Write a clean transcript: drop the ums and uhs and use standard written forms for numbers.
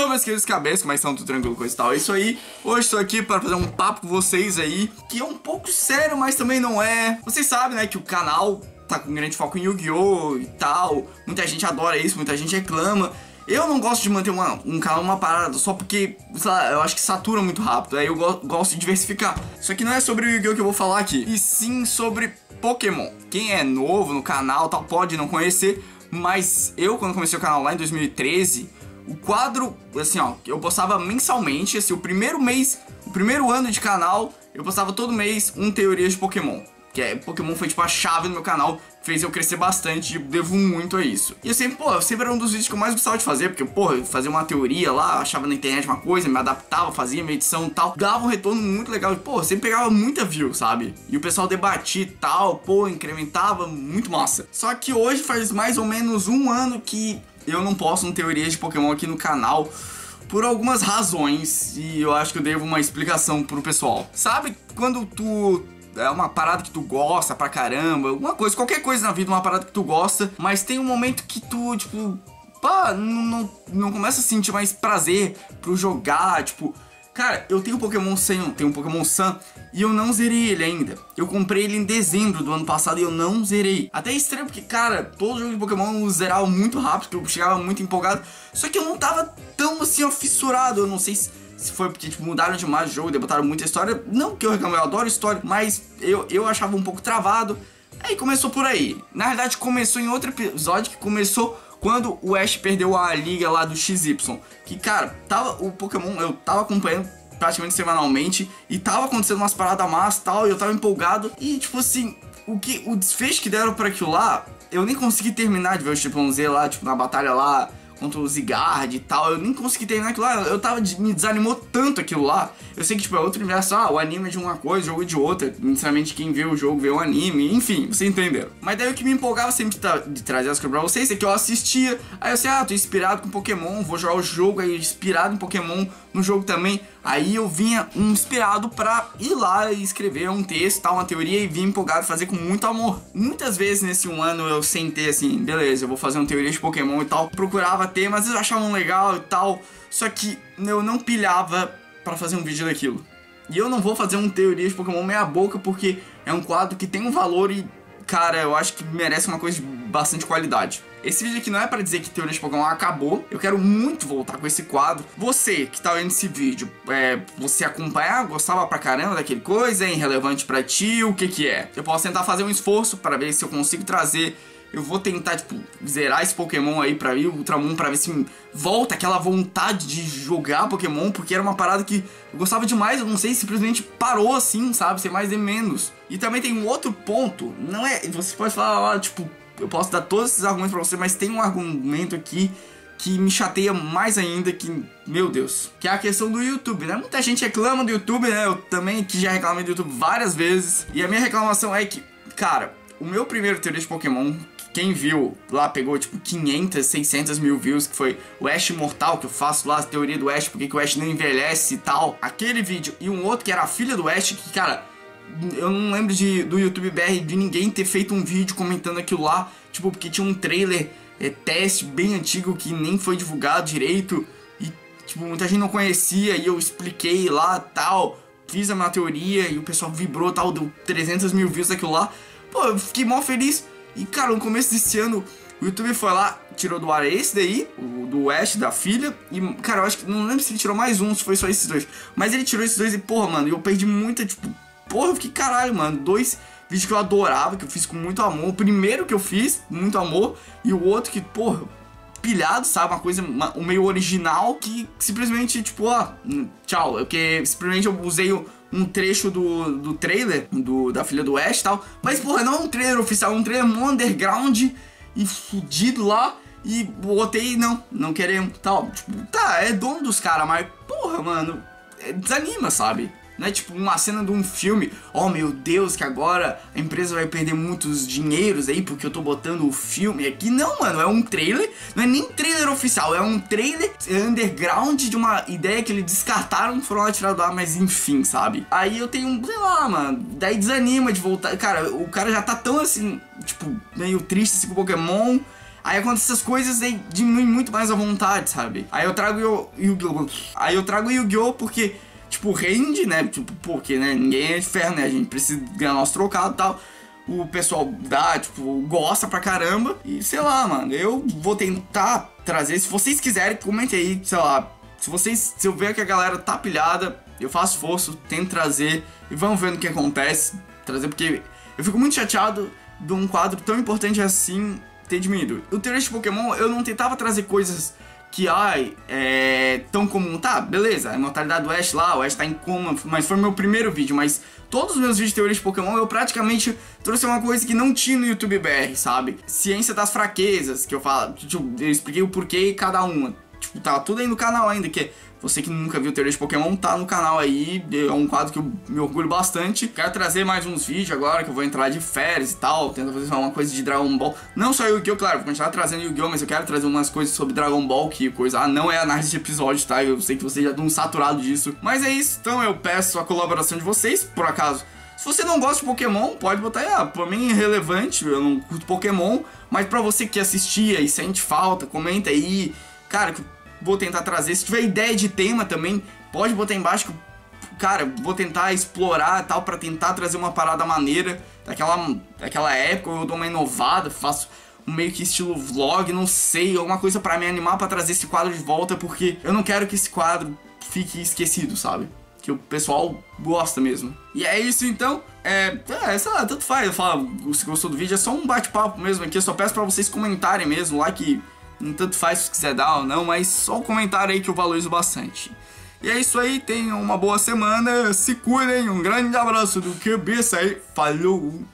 Então, meus queridos cabeças, como é que estão? Tudo tranquilo, coisa e tal? É isso aí. Hoje estou aqui para fazer um papo com vocês aí, que é um pouco sério, mas também não é. Vocês sabem, né, que o canal tá com um grande foco em Yu-Gi-Oh! E tal. Muita gente adora isso, muita gente reclama. Eu não gosto de manter um canal uma parada só porque, sei lá, eu acho que satura muito rápido. Aí eu gosto de diversificar. Só que não é sobre o Yu-Gi-Oh! Que eu vou falar aqui, e sim sobre Pokémon. Quem é novo no canal tal pode não conhecer, mas eu, quando comecei o canal lá em 2013, o quadro, assim, ó, eu postava mensalmente, assim, o primeiro ano de canal, eu postava todo mês teorias de Pokémon. Pokémon foi tipo a chave no meu canal, fez eu crescer bastante, devo muito a isso. E eu sempre era um dos vídeos que eu mais gostava de fazer, porque, eu fazia uma teoria lá, achava na internet uma coisa, me adaptava, fazia minha edição e tal, dava um retorno muito legal, e, sempre pegava muita view, sabe? E o pessoal debatia e tal, incrementava, muito massa. Só que hoje faz mais ou menos um ano que eu não posto teorias de Pokémon aqui no canal, por algumas razões, e eu acho que eu devo uma explicação pro pessoal. Sabe quando é uma parada que tu gosta pra caramba, alguma coisa, qualquer coisa na vida, uma parada que tu gosta, mas tem um momento que tu, tipo, não começa a sentir mais prazer pro jogar, tipo, cara, eu tenho um Pokémon Sun, e eu não zerei ele ainda. Eu comprei ele em dezembro do ano passado e eu não zerei. Até é estranho porque, cara, todo jogo de Pokémon eu zerava muito rápido, porque eu chegava muito empolgado, só que eu não tava tão, assim, fissurado. Eu não sei se foi porque, tipo, mudaram demais o jogo, botaram muita história. Não que eu reclamo, eu adoro história, mas eu achava um pouco travado. Aí começou por aí. Na verdade, começou em outro episódio, que começou quando o Ash perdeu a liga lá do XY. Que, cara, o Pokémon, eu tava acompanhando praticamente semanalmente, e tava acontecendo umas paradas massas e tal, e eu tava empolgado. E, tipo assim, o desfecho que deram pra aquilo lá, eu nem consegui terminar de ver o Chimpanzé lá, tipo, na batalha lá contra o Zygarde e tal, eu nem consegui terminar aquilo lá, me desanimou tanto aquilo lá. Eu sei que, tipo, é outro universo, o anime é de uma coisa, o jogo é de outra, necessariamente quem vê o jogo vê o anime, enfim, vocês entenderam. Mas daí o que me empolgava sempre de trazer as coisas pra vocês é que eu assistia, aí eu sei, tô inspirado com Pokémon, vou jogar o jogo, aí inspirado em Pokémon no jogo também, aí eu vinha inspirado pra ir lá e escrever um texto, tal, uma teoria, e vinha empolgado fazer com muito amor. Muitas vezes nesse um ano eu sentei assim, beleza, eu vou fazer uma teoria de Pokémon e tal, procurava temas, eu achava legal e tal, só que eu não pilhava pra fazer um vídeo daquilo. E eu não vou fazer uma teoria de Pokémon meia boca, porque é um quadro que tem um valor e, cara, eu acho que merece uma coisa de bastante qualidade. Esse vídeo aqui não é pra dizer que teoria de Pokémon acabou. Eu quero muito voltar com esse quadro. Você que tá vendo esse vídeo, você acompanhar, gostava pra caramba daquele coisa, é irrelevante pra ti, o que é? Eu posso tentar fazer um esforço pra ver se eu consigo trazer. Eu vou tentar, tipo, zerar esse Pokémon aí pra ir, o Ultramon, pra ver se volta aquela vontade de jogar Pokémon, porque era uma parada que eu gostava demais, eu não sei, simplesmente parou assim, sabe, ser mais e menos. E também tem um outro ponto, não é, você pode falar, tipo, eu posso dar todos esses argumentos pra você, mas tem um argumento aqui que me chateia mais ainda, que, meu Deus, que é a questão do YouTube, né? Muita gente reclama do YouTube, né? Eu também que já reclamei do YouTube várias vezes, e a minha reclamação é que, cara, o meu primeiro teoria de Pokémon, quem viu lá pegou tipo 500, 600 mil views, que foi o Ash Mortal, que eu faço lá a teoria do Ash, porque que o Ash não envelhece e tal. Aquele vídeo e um outro que era a filha do Ash, que, cara, eu não lembro do YouTube BR de ninguém ter feito um vídeo comentando aquilo lá, tipo, porque tinha um trailer teste bem antigo que nem foi divulgado direito e, tipo, muita gente não conhecia, e eu expliquei lá tal, fiz a minha teoria e o pessoal vibrou tal, deu 300 mil views daquilo lá. Eu fiquei mó feliz. E, cara, no começo desse ano, o YouTube foi lá, tirou do ar esse daí, o do Ash, da filha. E, cara, eu acho que, não lembro se ele tirou mais um, se foi só esses dois. Mas ele tirou esses dois e, mano, eu perdi muita, tipo, eu fiquei, caralho, mano. 2 vídeos que eu adorava, que eu fiz com muito amor. O primeiro que eu fiz, muito amor. E o outro que, pilhado, sabe? Uma coisa, um meio original, que simplesmente, tipo, tchau. Porque simplesmente eu usei um trecho do trailer da filha do Ash e tal, mas não é um trailer oficial, é um trailer underground e fudido lá, e botei, não queremos, tal, tipo, é dono dos caras, mas mano, desanima, sabe? Não é tipo uma cena de um filme, meu Deus, que agora a empresa vai perder muitos dinheiros aí porque eu tô botando o filme aqui. Não, mano, é um trailer, não é nem trailer oficial, é um trailer underground de uma ideia que eles descartaram, foram lá tirar do ar, mas enfim, sabe? Aí eu tenho, sei lá, mano, daí desanima de voltar. Cara, o cara já tá tão assim, tipo, meio triste assim, com o Pokémon. Aí acontece essas coisas e diminui muito mais a vontade, sabe? Aí eu trago Yu-Gi-Oh! Porque, tipo, rende, né? Tipo, porque, né? Ninguém é de ferro, né? A gente precisa ganhar nosso trocado e tal. O pessoal dá, tipo, gosta pra caramba. E sei lá, mano, eu vou tentar trazer. Se vocês quiserem, comentem aí, sei lá. Se eu ver que a galera tá pilhada, eu faço esforço, tento trazer. E vamos ver no que acontece. Trazer, porque eu fico muito chateado de um quadro tão importante assim ter diminuído. O Teoria de Pokémon, eu não tentava trazer coisas que, tão comum. Tá, beleza, a imortalidade do Ash lá, o Ash tá em coma, mas foi meu primeiro vídeo, mas todos os meus vídeos de teoria de Pokémon eu praticamente trouxe uma coisa que não tinha no YouTube BR, sabe? Ciência das fraquezas, que eu falo, tipo, eu expliquei o porquê e cada uma. Tipo, tá tudo aí no canal ainda, que você que nunca viu teoria de Pokémon, tá no canal aí, é um quadro que eu me orgulho bastante. Quero trazer mais uns vídeos agora, que eu vou entrar de férias e tal, tento fazer uma coisa de Dragon Ball. Não só Yu-Gi-Oh, claro, vou continuar trazendo Yu-Gi-Oh, mas eu quero trazer umas coisas sobre Dragon Ball, que coisa, não é análise de episódio, tá? Eu sei que vocês já estão saturados disso. Mas é isso, então eu peço a colaboração de vocês, por acaso. Se você não gosta de Pokémon, pode botar aí, pra mim é irrelevante, eu não curto Pokémon, mas pra você que assistia e sente falta, comenta aí, cara, vou tentar trazer. Se tiver ideia de tema também, pode botar aí embaixo que, cara, vou tentar explorar e tal, pra tentar trazer uma parada maneira daquela época. Eu dou uma inovada, faço um meio que estilo vlog, não sei, alguma coisa pra me animar pra trazer esse quadro de volta, porque eu não quero que esse quadro fique esquecido, sabe? Que o pessoal gosta mesmo. E é isso então, sei lá, tanto faz, eu falo, se gostou do vídeo, é só um bate-papo mesmo aqui, eu só peço pra vocês comentarem mesmo, like, tanto faz se quiser dar ou não, mas só um comentário aí que eu valorizo bastante. E é isso aí, tenham uma boa semana, se cuidem, um grande abraço do Cabeça aí, falou!